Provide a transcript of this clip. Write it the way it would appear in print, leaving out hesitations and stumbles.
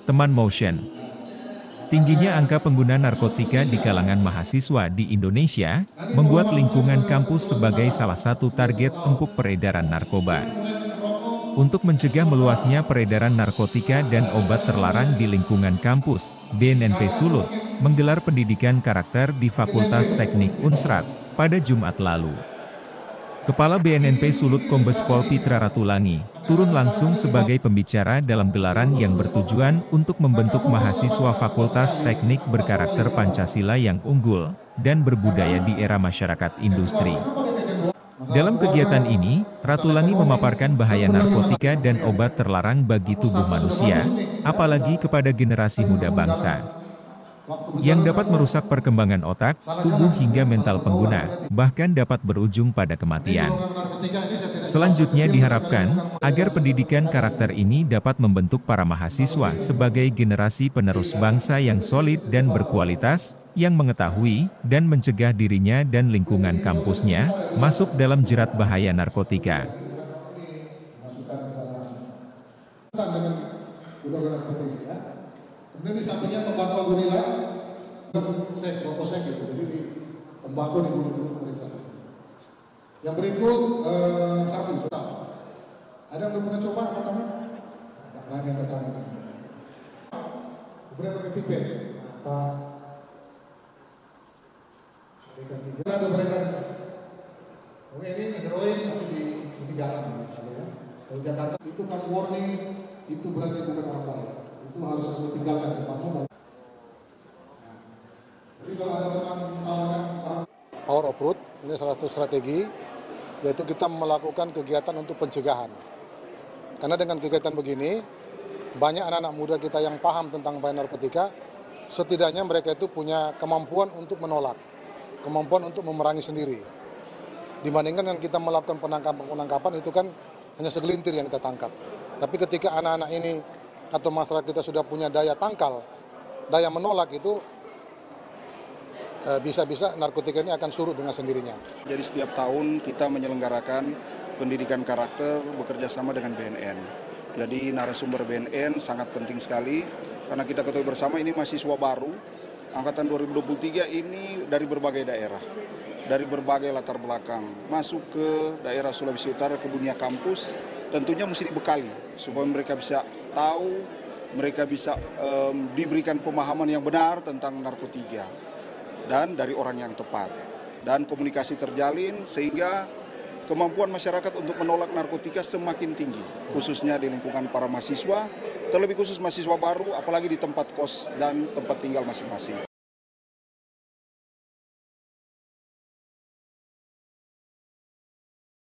Teman Motion. Tingginya angka pengguna narkotika di kalangan mahasiswa di Indonesia, membuat lingkungan kampus sebagai salah satu target empuk peredaran narkoba. Untuk mencegah meluasnya peredaran narkotika dan obat terlarang di lingkungan kampus, BNNP Sulut menggelar pendidikan karakter di Fakultas Teknik Unsrat pada Jumat lalu. Kepala BNNP Sulut Kombes Pol Pitra Ratulangi turun langsung sebagai pembicara dalam gelaran yang bertujuan untuk membentuk mahasiswa Fakultas Teknik berkarakter Pancasila yang unggul dan berbudaya di era masyarakat industri. Dalam kegiatan ini, Ratulangi memaparkan bahaya narkotika dan obat terlarang bagi tubuh manusia, apalagi kepada generasi muda bangsa, yang dapat merusak perkembangan otak, tubuh hingga mental pengguna, bahkan dapat berujung pada kematian. Selanjutnya diharapkan, agar pendidikan karakter ini dapat membentuk para mahasiswa sebagai generasi penerus bangsa yang solid dan berkualitas, yang mengetahui dan mencegah dirinya dan lingkungan kampusnya masuk dalam jerat bahaya narkotika. Kemudian di sampingnya tembakau gorila, rokok gitu, jadi di tembakau di gunung-gunung di sana. Yang berikut sabu. Ada yang belum pernah coba angkat tangan? Tidak berani angkat tangan. Kemudian pakai pipet. Ada beredar. Oke, ini heroin tapi di jalan. Kalau Jakarta itu kan warning, itu berarti bukan orang baik. Itu harus kamu tinggalkan tempatmu. Jadi kalau ada teman Power of Root, ini salah satu strategi, yaitu kita melakukan kegiatan untuk pencegahan. Karena dengan kegiatan begini, banyak anak-anak muda kita yang paham tentang bahaya narkotika, setidaknya mereka itu punya kemampuan untuk menolak, kemampuan untuk memerangi sendiri. Dibandingkan dengan kita melakukan penangkapan itu kan hanya segelintir yang kita tangkap. Tapi ketika anak-anak ini atau masyarakat kita sudah punya daya tangkal, daya menolak itu, bisa-bisa narkotika ini akan surut dengan sendirinya. Jadi setiap tahun kita menyelenggarakan pendidikan karakter bekerja sama dengan BNN. Jadi narasumber BNN sangat penting sekali karena kita ketahui bersama ini mahasiswa baru, angkatan 2023 ini dari berbagai daerah, dari berbagai latar belakang, masuk ke daerah Sulawesi Utara ke dunia kampus, tentunya mesti dibekali supaya mereka bisa tahu, mereka bisa diberikan pemahaman yang benar tentang narkotika dan dari orang yang tepat. Dan komunikasi terjalin sehingga kemampuan masyarakat untuk menolak narkotika semakin tinggi, khususnya di lingkungan para mahasiswa, terlebih khusus mahasiswa baru, apalagi di tempat kos dan tempat tinggal masing-masing.